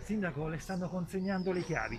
Sindaco, le stanno consegnando le chiavi.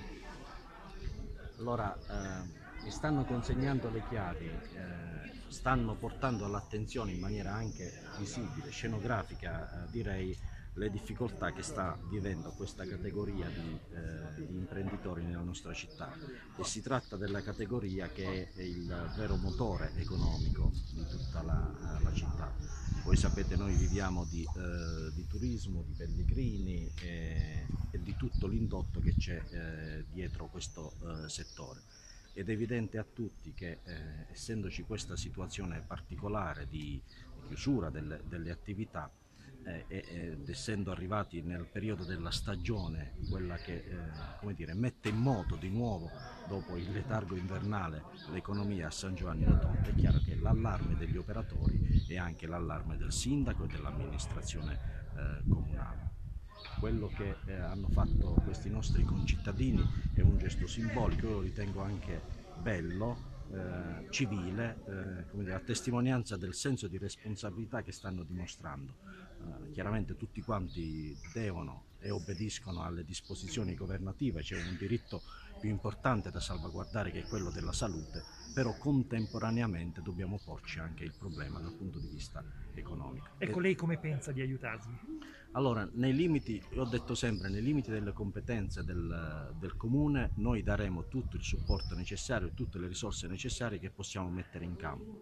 Allora, mi stanno consegnando le chiavi, stanno portando all'attenzione in maniera anche visibile, scenografica, direi, le difficoltà che sta vivendo questa categoria di imprenditori nella nostra città. E si tratta della categoria che è il vero motore economico di tutta la città. Voi sapete, noi viviamo di turismo, di pellegrini e di tutto l'indotto che c'è dietro questo settore. Ed è evidente a tutti che essendoci questa situazione particolare di chiusura delle attività ed essendo arrivati nel periodo della stagione, quella che come dire, mette in moto di nuovo dopo il letargo invernale l'economia a San Giovanni Rotondo, è chiaro che l'allarme degli operatori è anche l'allarme del sindaco e dell'amministrazione comunale. Quello che hanno fatto questi nostri concittadini è un gesto simbolico, io lo ritengo anche bello, civile, come dire, a testimonianza del senso di responsabilità che stanno dimostrando. Chiaramente tutti quanti devono e obbediscono alle disposizioni governative, c'è un diritto più importante da salvaguardare che è quello della salute, però contemporaneamente dobbiamo porci anche il problema dal punto di vista economico. Ecco, lei come pensa di aiutarli? Allora, nei limiti, ho detto sempre, nei limiti delle competenze del comune, noi daremo tutto il supporto necessario e tutte le risorse necessarie che possiamo mettere in campo.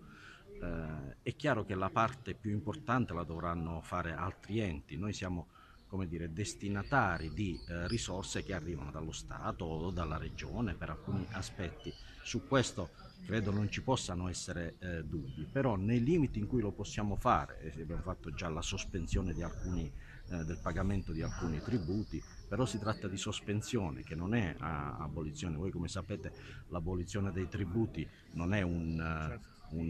È chiaro che la parte più importante la dovranno fare altri enti, noi siamo, come dire, destinatari di risorse che arrivano dallo Stato o dalla Regione per alcuni aspetti. Su questo credo non ci possano essere dubbi, però nei limiti in cui lo possiamo fare, e abbiamo fatto già la sospensione di del pagamento di alcuni tributi, però si tratta di sospensione che non è abolizione. Voi come sapete l'abolizione dei tributi non è Certo.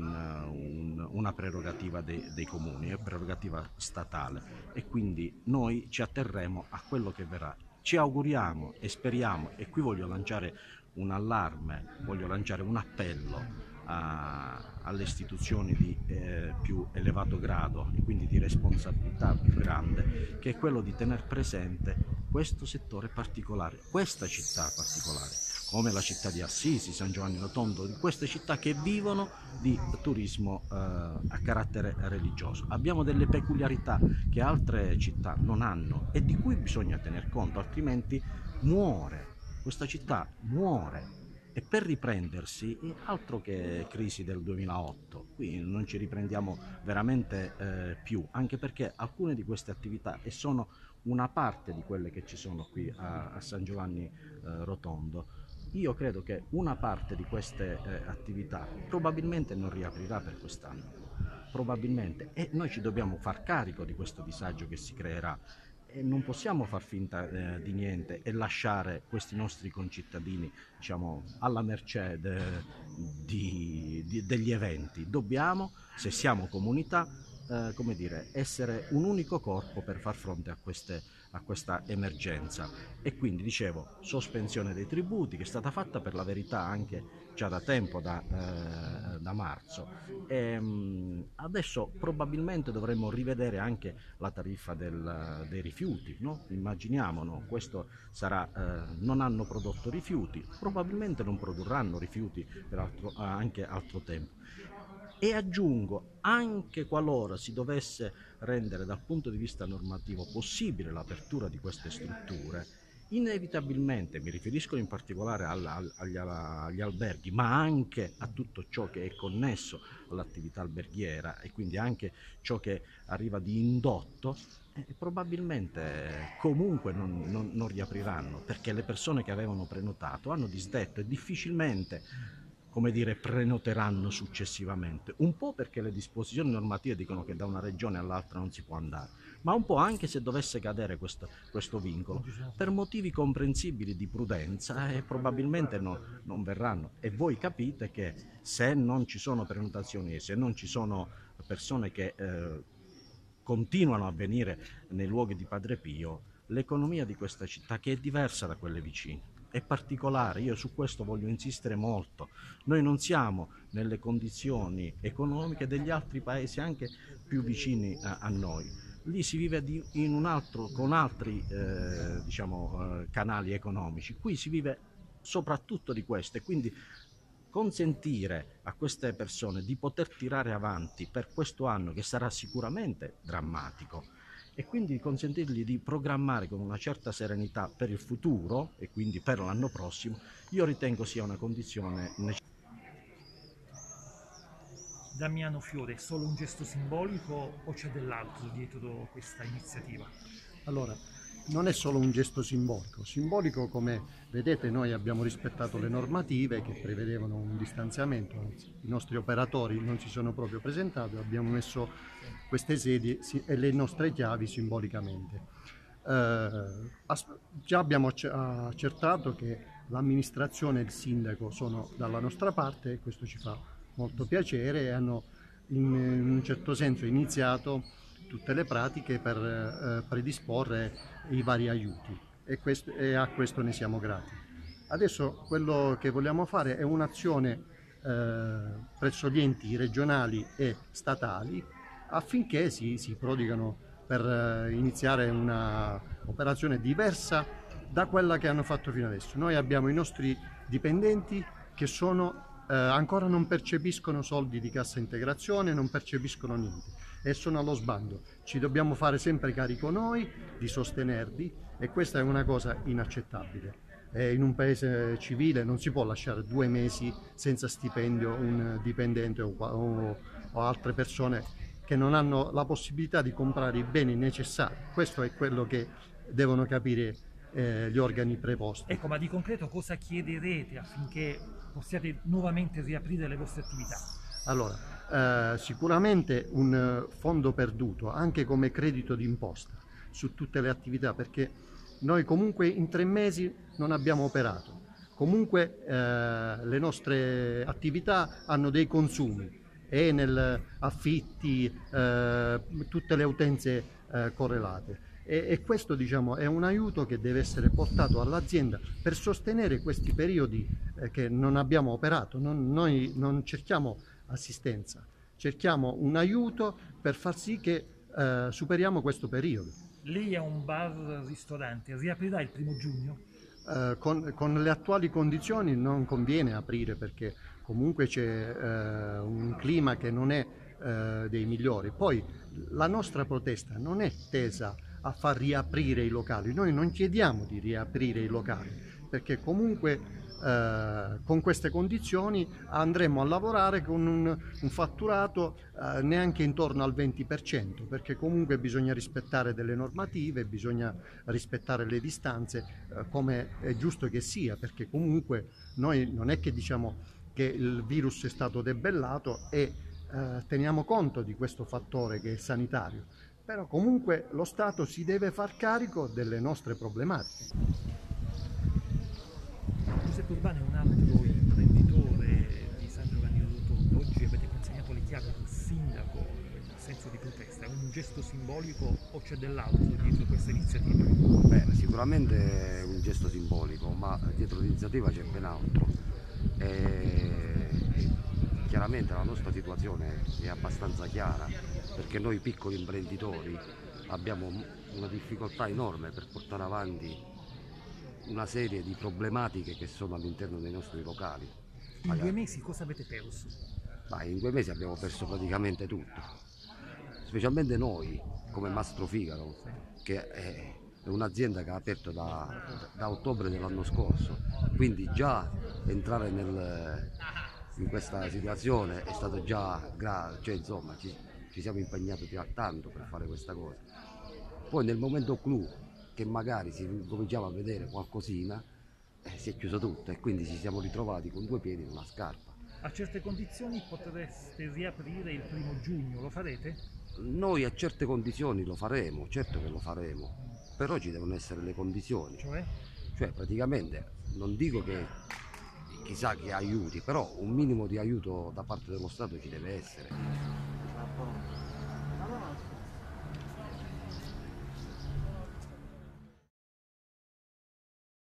una prerogativa dei comuni, è prerogativa statale e quindi noi ci atterremo a quello che verrà. Ci auguriamo e speriamo, e qui voglio lanciare un allarme, voglio lanciare un appello alle istituzioni di più elevato grado e quindi di responsabilità più grande, che è quello di tener presente questo settore particolare, questa città particolare, come la città di Assisi, San Giovanni Rotondo, di queste città che vivono di turismo a carattere religioso. Abbiamo delle peculiarità che altre città non hanno e di cui bisogna tener conto, altrimenti muore, questa città muore. E per riprendersi, altro che crisi del 2008, qui non ci riprendiamo veramente più, anche perché alcune di queste attività, e sono una parte di quelle che ci sono qui a San Giovanni Rotondo, io credo che una parte di queste attività probabilmente non riaprirà per quest'anno, probabilmente, e noi ci dobbiamo far carico di questo disagio che si creerà e non possiamo far finta di niente e lasciare questi nostri concittadini, diciamo, alla mercé degli eventi. Dobbiamo, se siamo comunità, come dire, essere un unico corpo per far fronte a questa emergenza. E quindi dicevo, sospensione dei tributi che è stata fatta per la verità anche già da tempo, da marzo. Adesso probabilmente dovremmo rivedere anche la tariffa dei rifiuti, no? Immaginiamo, no? Questo sarà, non hanno prodotto rifiuti, probabilmente non produrranno rifiuti per anche altro tempo. E aggiungo, anche qualora si dovesse rendere dal punto di vista normativo possibile l'apertura di queste strutture, inevitabilmente, mi riferisco in particolare agli alberghi, ma anche a tutto ciò che è connesso all'attività alberghiera e quindi anche ciò che arriva di indotto, probabilmente comunque non riapriranno perché le persone che avevano prenotato hanno disdetto e difficilmente, come dire, prenoteranno successivamente, un po' perché le disposizioni normative dicono che da una regione all'altra non si può andare, ma un po' anche se dovesse cadere questo vincolo, per motivi comprensibili di prudenza probabilmente non verranno. E voi capite che se non ci sono prenotazioni e se non ci sono persone che continuano a venire nei luoghi di Padre Pio, l'economia di questa città, che è diversa da quelle vicine, è particolare. Io su questo voglio insistere molto. Noi non siamo nelle condizioni economiche degli altri paesi anche più vicini a noi. lì si vive in un altro, con altri canali economici. Qui si vive soprattutto di questo, e quindi consentire a queste persone di poter tirare avanti per questo anno, che sarà sicuramente drammatico, e quindi consentirgli di programmare con una certa serenità per il futuro e quindi per l'anno prossimo, io ritengo sia una condizione necessaria. Damiano Fiore, è solo un gesto simbolico o c'è dell'altro dietro questa iniziativa? Allora, non è solo un gesto simbolico. Simbolico, come vedete, noi abbiamo rispettato le normative che prevedevano un distanziamento, anzi, i nostri operatori non si sono proprio presentati, abbiamo messo queste sedie e le nostre chiavi simbolicamente. Già abbiamo accertato che l'amministrazione e il sindaco sono dalla nostra parte e questo ci fa molto piacere, e hanno in un certo senso iniziato tutte le pratiche per predisporre i vari aiuti, e a questo ne siamo grati. Adesso quello che vogliamo fare è un'azione presso gli enti regionali e statali affinché si prodigano per iniziare una operazione diversa da quella che hanno fatto fino adesso. Noi abbiamo i nostri dipendenti che ancora non percepiscono soldi di cassa integrazione, non percepiscono niente e sono allo sbando. Ci dobbiamo fare sempre carico noi di sostenerli, e questa è una cosa inaccettabile. In un paese civile non si può lasciare 2 mesi senza stipendio un dipendente o altre persone che non hanno la possibilità di comprare i beni necessari. Questo è quello che devono capire gli organi preposti. Ecco, ma di concreto cosa chiederete affinché possiate nuovamente riaprire le vostre attività? Allora, sicuramente un fondo perduto, anche come credito d'imposta su tutte le attività, perché noi comunque in 3 mesi non abbiamo operato. Comunque le nostre attività hanno dei consumi, Enel, affitti, tutte le utenze correlate. E questo, diciamo, è un aiuto che deve essere portato all'azienda per sostenere questi periodi che non abbiamo operato. Noi non cerchiamo assistenza, cerchiamo un aiuto per far sì che superiamo questo periodo. Lei è un bar-ristorante, riaprirà il 1° giugno? Con le attuali condizioni non conviene aprire, perché comunque c'è un clima che non è dei migliori. Poi la nostra protesta non è tesa a far riaprire i locali, noi non chiediamo di riaprire i locali, perché comunque con queste condizioni andremo a lavorare con un fatturato neanche intorno al 20%, perché comunque bisogna rispettare delle normative, bisogna rispettare le distanze, come è giusto che sia, perché comunque noi non è che diciamo che il virus è stato debellato, e teniamo conto di questo fattore che è sanitario, però comunque lo Stato si deve far carico delle nostre problematiche. Giuseppe Urbano è un altro imprenditore di San Giovanni Rotondo. Oggi avete consegnato le chiavi al sindaco in senso di protesta. È un gesto simbolico o c'è dell'altro dietro questa iniziativa? Beh, sicuramente è un gesto simbolico, ma dietro l'iniziativa c'è ben altro. Chiaramente la nostra situazione è abbastanza chiara, perché noi piccoli imprenditori abbiamo una difficoltà enorme per portare avanti una serie di problematiche che sono all'interno dei nostri locali. In 2 mesi cosa avete perso? In 2 mesi abbiamo perso praticamente tutto, specialmente noi come Mastro Figaro, che è un'azienda che ha aperto da ottobre dell'anno scorso, quindi già entrare in questa situazione è stato già grave, cioè insomma ci siamo impegnati tanto per fare questa cosa. Poi nel momento clou, che magari si cominciava a vedere qualcosina, si è chiuso tutto, e quindi ci siamo ritrovati con 2 piedi in una scarpa. A certe condizioni potreste riaprire il 1° giugno, lo farete? Noi a certe condizioni lo faremo, certo che lo faremo, però ci devono essere le condizioni. Cioè praticamente non dico che chissà che aiuti, però un minimo di aiuto da parte dello Stato ci deve essere.